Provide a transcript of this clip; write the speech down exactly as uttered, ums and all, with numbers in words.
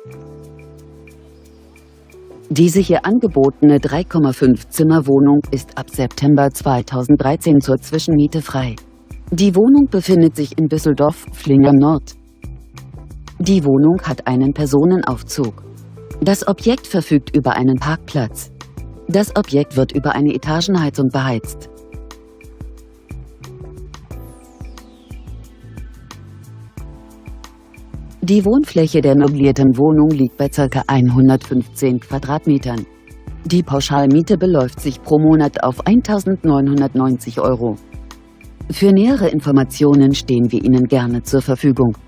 Diese hier angebotene drei Komma fünf Zimmer Wohnung ist ab September zweitausenddreizehn zur Zwischenmiete frei. Die Wohnung befindet sich in Düsseldorf-Flingern Nord. Die Wohnung hat einen Personenaufzug. Das Objekt verfügt über einen Parkplatz. Das Objekt wird über eine Etagenheizung beheizt. Die Wohnfläche der möblierten Wohnung liegt bei ca. hundertfünfzehn Quadratmetern. Die Pauschalmiete beläuft sich pro Monat auf eintausendneunhundertneunzig Euro. Für nähere Informationen stehen wir Ihnen gerne zur Verfügung.